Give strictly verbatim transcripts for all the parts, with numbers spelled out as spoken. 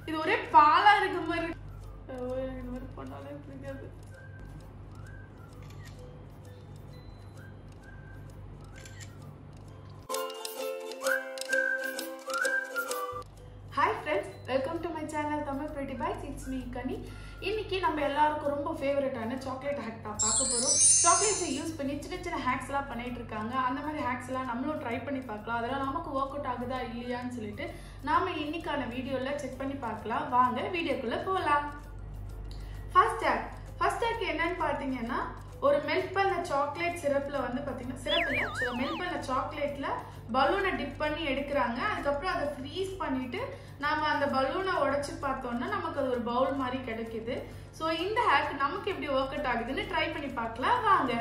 இது ஒரே பாலா இருக்க மாதிரி இந்த மாதிரி பண்ணாலே பிடிக்காது. Hi friends, welcome to my channel Tamil pretty bites. It's me Kani. இன்னைக்கு நம்ம எல்லாருக்கும் ரொம்ப ஃபேவரட்டான சாக்லேட் ஹேக் தான் பார்க்க போகிறோம். சாக்லேட்ஸை யூஸ் பண்ணி சின்ன சின்ன ஹேக்ஸ்லாம் பண்ணிட்டு இருக்காங்க. அந்த மாதிரி ஹேக்ஸ்லாம் நம்மளும் ட்ரை பண்ணி பார்க்கலாம். அதெல்லாம் நமக்கு ஒர்க் அவுட் ஆகுதா இல்லையான்னு சொல்லிட்டு நாம இன்னைக்கான வீடியோவில் செக் பண்ணி பார்க்கலாம். வாங்க வீடியோக்குள்ளே போகலாம். ஃபர்ஸ்ட் ஹேக் ஃபர்ஸ்ட் ஹேக் என்னன்னு பார்த்தீங்கன்னா, ஒரு மெல்ட் பண்ண சாக்லேட் சிரப்பில் வந்து பார்த்தீங்கன்னா சிரப்பில் மெல்ட் பண்ண சாக்லேட்டில் பலூனை டிப் பண்ணி எடுக்கிறாங்க. அதுக்கப்புறம் அதை ஃப்ரீஸ் பண்ணிட்டு நம்ம அந்த பலூனை உடைச்சு பார்த்தோம்னா நமக்கு அது ஒரு பவுல் மாதிரி கிடைக்குது. ஸோ இந்த ஹேக் நமக்கு எப்படி ஒர்க் அவுட் ஆகுதுன்னு ட்ரை பண்ணி பார்க்கலாம் வாங்க.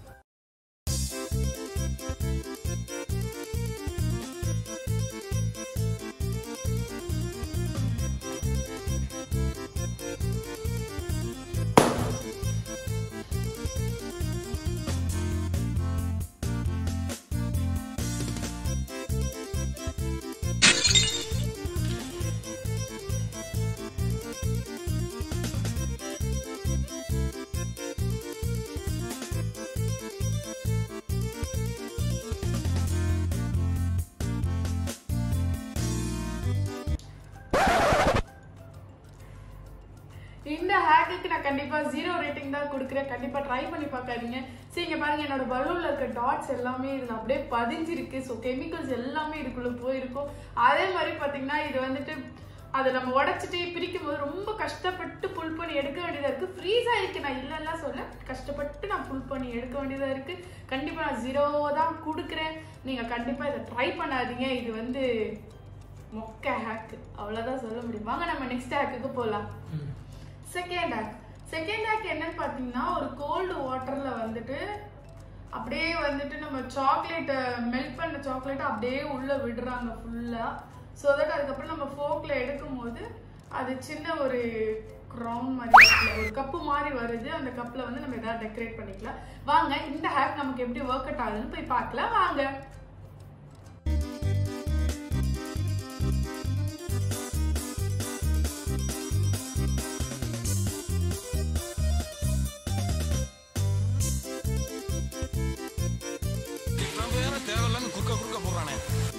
இந்த ஹேக்குக்கு நான் கண்டிப்பா ஜீரோ ரேட்டிங் தான் கொடுக்குறேன். கண்டிப்பா ட்ரை பண்ணி பார்க்காதீங்க. சரி, இங்க பாருங்க, என்னோட பலூன்ல இருக்க டாட்ஸ் எல்லாமே இதுல அப்படியே பதிஞ்சிருக்கு. ஸோ கெமிக்கல்ஸ் எல்லாமே இதுக்குள்ள போயிருக்கும். அதே மாதிரி பாத்தீங்கன்னா இது வந்துட்டு அதை நம்ம உடைச்சிட்டு பிரிக்கும் போது ரொம்ப கஷ்டப்பட்டு புல் பண்ணி எடுக்க வேண்டியதா இருக்கு. ஃப்ரீஸ் ஆயிருக்கு, நான் இல்லைன்னா சொல்ல, கஷ்டப்பட்டு நான் புல் பண்ணி எடுக்க வேண்டியதா இருக்கு. கண்டிப்பா நான் ஜீரோ தான் கொடுக்குறேன். நீங்க கண்டிப்பா இதை ட்ரை பண்ணாதீங்க. இது வந்து மொக்க ஹேக், அவ்வளவுதான் சொல்ல முடியும். வாங்க நம்ம நெக்ஸ்ட் ஹேக்குக்கு போகலாம். செகண்ட் ஹேக் செகண்ட் ஹேக் என்னன்னு பார்த்தீங்கன்னா, ஒரு கோல்டு வாட்டர்ல வந்துட்டு அப்படியே வந்துட்டு நம்ம சாக்லேட்டை மெல்ட் பண்ண சாக்லேட்டை அப்படியே உள்ள விடுறாங்க ஃபுல்லா. ஸோ தட் அதுக்கப்புறம் நம்ம ஃபோக்ல எடுக்கும் போது அது சின்ன ஒரு க்ரௌன் மாதிரி ஒரு கப்பு மாதிரி வருது. அந்த கப்ல வந்து நம்ம ஏதாவது டெக்கரேட் பண்ணிக்கலாம். வாங்க இந்த ஹேக் நமக்கு எப்படி ஒர்க் அவுட் ஆகுதுன்னு போய் பார்க்கலாம் வாங்க. குறுக்க குறுக்க போறானே.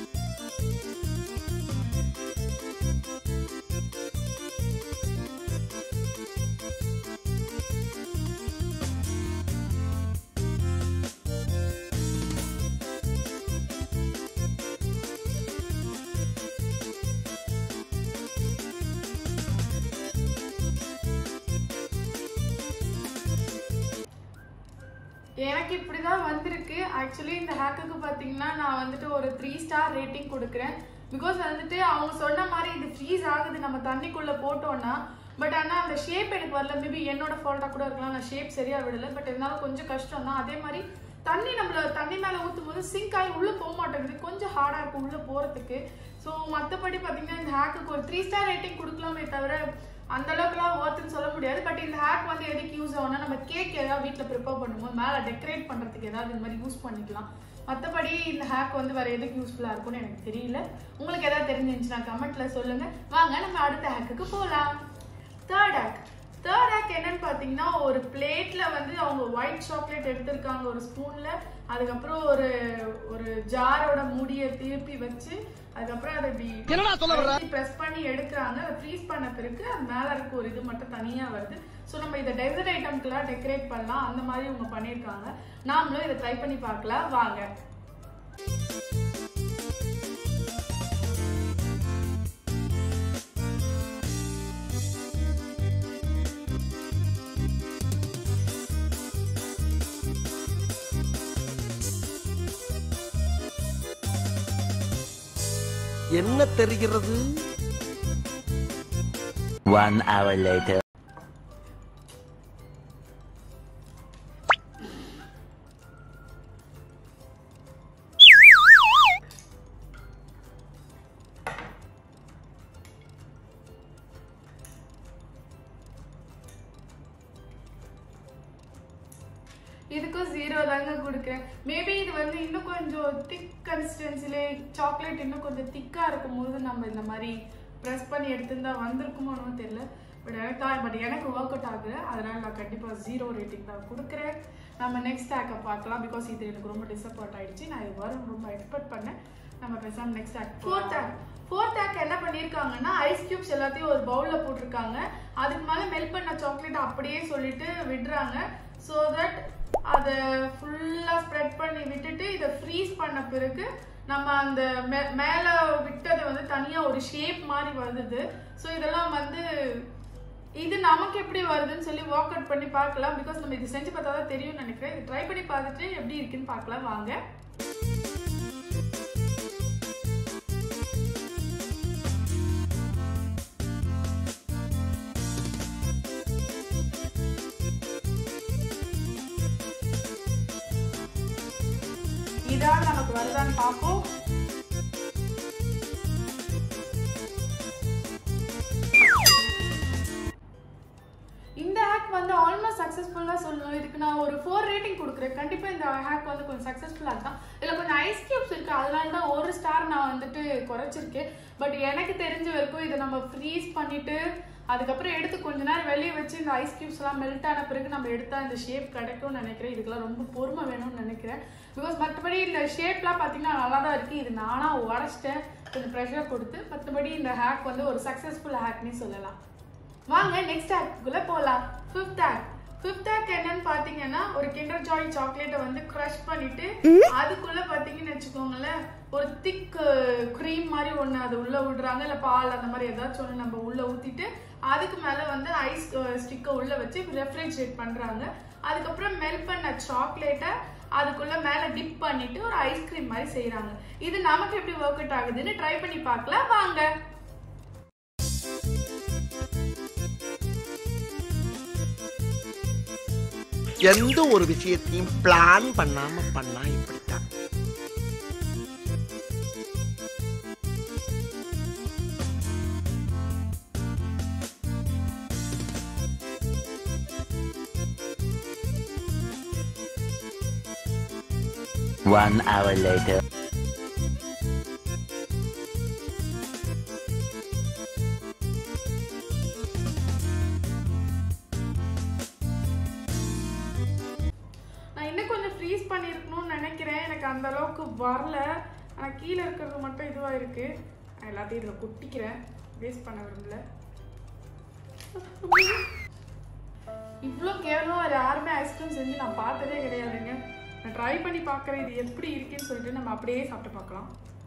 எனக்கு இப்படிதான் வந்திருக்கு. ஆக்சுவலி இந்த ஹேக்குக்கு பாத்தீங்கன்னா நான் வந்துட்டு ஒரு த்ரீ ஸ்டார் ரேட்டிங் கொடுக்குறேன். பிகாஸ் வந்துட்டு அவங்க சொன்ன மாதிரி இது ஃப்ரீஸ் ஆகுது நம்ம தண்ணிக்குள்ள போட்டோம்னா. பட் ஆனா அந்த ஷேப் எனக்கு வரல. மேபி என்னோட ஃபால்ட்டா கூட இருக்கலாம், நான் ஷேப் சரியா விடல. பட் இருந்தாலும் கொஞ்சம் கஷ்டம் தான். அதே மாதிரி தண்ணி நம்மள தண்ணி மேல ஊற்றும் போது சிங்க் ஆகி உள்ள போக மாட்டேங்குது. கொஞ்சம் ஹார்டா இருக்கும் உள்ள போறதுக்கு. ஸோ மற்றபடி பாத்தீங்கன்னா இந்த ஹேக்குக்கு ஒரு த்ரீ ஸ்டார் ரேட்டிங் கொடுக்கலாமே தவிர அந்த அளவுக்குலாம் ஒர்த்துன்னு சொல்ல முடியாது. பட் இந்த ஹேக் வந்து எதுக்கு யூஸ் ஆகும்னா, நம்ம கேக் ஏதாவது வீட்டில் ப்ரிப்பேர் பண்ணும்போது மேலே டெக்கரேட் பண்ணுறதுக்கு ஏதாவது இந்த மாதிரி யூஸ் பண்ணிக்கலாம். மற்றபடி இந்த ஹேக் வந்து வேறு எதுக்கு யூஸ்ஃபுல்லாக இருக்கும்னு எனக்கு தெரியல. உங்களுக்கு ஏதாவது தெரிஞ்சிருந்துச்சுன்னா கமெண்ட்டில் சொல்லுங்கள். வாங்க நம்ம அடுத்த ஹேக்குக்கு போகலாம். தேர்ட் ஹேக் தேர்ட் ஹேக் என்னன்னு பார்த்தீங்கன்னா, ஒரு பிளேட்டில் வந்து அவங்க ஒயிட் சாக்லேட் எடுத்திருக்காங்க ஒரு ஸ்பூனில். அதுக்கப்புறம் ஒரு ஒரு ஜாரோட மூடியை திருப்பி வச்சு அதுக்கப்புறம் அதை இப்படி பிரஸ் பண்ணி எடுக்கிறாங்க. அதை ஃப்ரீஸ் பண்ண பிறகு அது மேல இருக்க ஒரு இது மட்டும் தனியா வருது. ஸோ நம்ம இதை டெசர்ட் ஐட்டம்க்குலாம் டெக்கரேட் பண்ணலாம். அந்த மாதிரி இவங்க பண்ணியிருக்காங்க. நாமளும் இதை ட்ரை பண்ணி பார்க்கலாம் வாங்க. என்ன தெரிகிறது? One hour later. இதுக்கும் ஜீரோ தாங்க கொடுக்குறேன். மேபி இது வந்து இன்னும் கொஞ்சம் திக் கன்சிஸ்டன்சிலே சாக்லேட் இன்னும் கொஞ்சம் திக்கா இருக்கும் போது நம்ம இந்த மாதிரி ப்ரெஸ் பண்ணி எடுத்திருந்தா வந்திருக்குமோன்னு தெரியல. பட் எனக்கு பட் எனக்கு ஒர்க் அவுட் ஆகுது, அதனால நான் கண்டிப்பாக ஜீரோ ரேட்டிங் தான் கொடுக்குறேன். நம்ம நெக்ஸ்ட் ஹேக்கை பார்க்கலாம். பிகாஸ் இது எனக்கு ரொம்ப டிசப்பாயிண்ட் ஆயிடுச்சு. நான் இது வரும் ரொம்ப எக்ஸ்பெக்ட் பண்ணேன். நம்ம பேசாமல் next hack fourth hack fourth hack என்ன பண்ணியிருக்காங்கன்னா ஐஸ் கியூப்ஸ் எல்லாத்தையும் ஒரு பவுலில் போட்டிருக்காங்க. அதுக்கு மேலே மெல்ட் பண்ண சாக்லேட் அப்படியே சொல்லிட்டு விடுறாங்க. ஸோ தட் அதை ஃபுல்லாக ஸ்ப்ரெட் பண்ணி விட்டுட்டு இதை ஃப்ரீஸ் பண்ண பிறகு நம்ம அந்த மே மேலே விட்டதை வந்து தனியாக ஒரு ஷேப் மாதிரி வருது. ஸோ இதெல்லாம் வந்து இது நமக்கு எப்படி வருதுன்னு சொல்லி ஒர்க் அவுட் பண்ணி பார்க்கலாம். பிகாஸ் நம்ம இது செஞ்சு பார்த்தா தான் தெரியும்னு நினைக்கிறேன். இது ட்ரை பண்ணி பார்த்துட்டு எப்படி இருக்குன்னு பார்க்கலாம் வாங்க. இதான் நமக்கு வருதான்னு பார்ப்போம். இந்த ஹேக் வந்து ஆல்மோஸ்ட் சக்ஸஸ்ஃபுல்லா சொல்லணும். இதுக்கு நான் ஒரு ஃபோர் ரேட்டிங் கொடுக்குறேன். கண்டிப்பா இந்த ஹேக் வந்து கொஞ்சம் சக்ஸஸ்ஃபுல்லா தான். இதுல கொஞ்சம் ஐஸ் கியூப்ஸ் இருக்கு, அதனால தான் ஒரு ஸ்டார் நான் வந்துட்டு குறைச்சிருக்கேன். பட் எனக்கு தெரிஞ்ச வரைக்கும் இதை நம்ம ஃப்ரீஸ் பண்ணிட்டு அதுக்கப்புறம் எடுத்து கொஞ்ச நேரம் வெளியே வச்சு இந்த ஐஸ் கியூப்ஸ் எல்லாம் மெல்ட் ஆன பிறகு நம்ம எடுத்தா இந்த ஷேப் கிடைக்கும்னு நினைக்கிறேன். இதுக்கெல்லாம் ரொம்ப பொறுமை வேணும்னு நினைக்கிறேன். பிகாஸ் மற்றபடி இந்த ஷேப்லாம் பார்த்தீங்கன்னா நல்லா தான் இருக்கு. இது நானா உடச்சிட்டேன் கொஞ்சம் ப்ரெஷர் கொடுத்து. மற்றபடி இந்த ஹேக் வந்து ஒரு சக்ஸஸ்ஃபுல் ஹேக்னே சொல்லலாம். வாங்க நெக்ஸ்ட் ஹேக்குள்ள போகலாம். ஃபிஃப்த் ஹேக் ஃபிஃப்த் ஹேக் என்னன்னு பார்த்தீங்கன்னா ஒரு கிண்டர் ஜாய் சாக்லேட்டை வந்து க்ரஷ் பண்ணிட்டு அதுக்குள்ள பார்த்தீங்கன்னு வச்சுக்கோங்களேன் ஒரு திக் க்ரீம் மாதிரி ஒன்று அது உள்ள விடுறாங்க. இல்லை பால் அந்த மாதிரி ஏதாச்சும் ஒன்று நம்ம உள்ள ஊற்றிட்டு அதுக்கு மேலே வந்து ஐஸ் ஸ்டிக்கை உள்ள வச்சு ரெஃப்ரிஜரேட் பண்ணுறாங்க. அதுக்கப்புறம் மெல்ட் பண்ண சாக்லேட்டை அதுக்குள்ள மேலே டிப் பண்ணிட்டு ஒரு ஐஸ்கிரீம் மாதிரி செய்கிறாங்க. இது நமக்கு எப்படி ஒர்க் அவுட் ஆகுதுன்னு ட்ரை பண்ணி பார்க்கலாம் வாங்க. எந்த ஒரு விஷயத்தையும் பிளான் பண்ணாம பண்ணா இப்படித்தான். One hour later. ஃப்ரீஸ் பண்ணியிருக்கணும்னு நினைக்கிறேன். எனக்கு அந்த அளவுக்கு வரல. ஆனால் கீழே இருக்கிறது மட்டும் இதுவாக இருக்கு. எல்லாத்தையும் இதில் கொட்டிக்கிறேன், வேஸ்ட் பண்ண விரும்பல. இவ்வளோ கேவலம் வேறு யாருமே ஐஸ்கிரீம் செஞ்சு நான் பார்த்ததே கிடையாதுங்க. நான் ட்ரை பண்ணி பார்க்குறேன் இது எப்படி இருக்குன்னு சொல்லிட்டு நம்ம அப்படியே சாப்பிட்டு பார்க்கலாம்.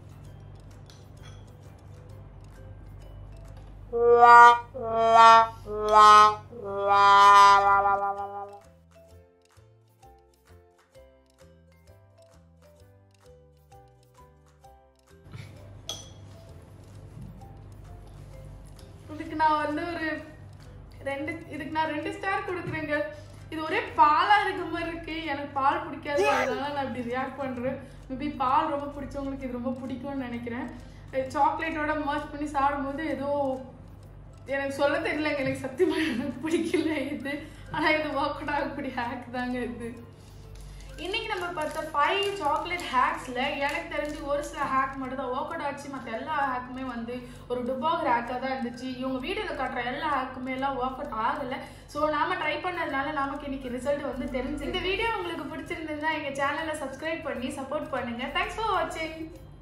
இதுக்கு நான் வந்து ஒரு ரெண்டு இதுக்கு நான் ரெண்டு ஸ்டார் கொடுக்குறேங்க. இது ஒரே பாலா இருக்க மாதிரி இருக்கு. எனக்கு பால் பிடிக்காது, அதனால நான் இப்படி ரியாக்ட் பண்றேன். மேபி பால் ரொம்ப பிடிச்சவங்களுக்கு இது ரொம்ப பிடிக்கும்னு நினைக்கிறேன். சாக்லேட்டோட மர்ஜ் பண்ணி சாப்பிடும்போது ஏதோ எனக்கு சொல்ல தெரியலங்க. எனக்கு சத்தியமா எனக்கு பிடிக்கல இது. ஆனா இது ஒர்க் அவுட் ஆகக்கூடிய ஹேக் தாங்க இது. இன்னைக்கு நம்ம பார்த்த ஃபைவ் சாக்லேட் ஹேக்ஸ்ல எனக்கு தெரிஞ்சு ஒரு சில ஹேக் மட்டும் தான் ஒர்க் அவுட் ஆச்சு. மற்ற எல்லா ஹேக்குமே வந்து ஒரு டுபாக் ஹேக்காக தான் இருந்துச்சு. இவங்க வீடியோவில் காட்டுற எல்லா ஹேக்குமே எல்லாம் ஒர்க் அவுட் ஆகலை. ஸோ நாம ட்ரை பண்ணதுனால நமக்கு இன்னைக்கு ரிசல்ட் வந்து தெரிஞ்சு. இந்த வீடியோ உங்களுக்கு பிடிச்சிருந்ததுன்னா எங்க சேனலை சப்ஸ்கிரைப் பண்ணி சப்போர்ட் பண்ணுங்க. தேங்க்ஸ் ஃபார் வாட்சிங்.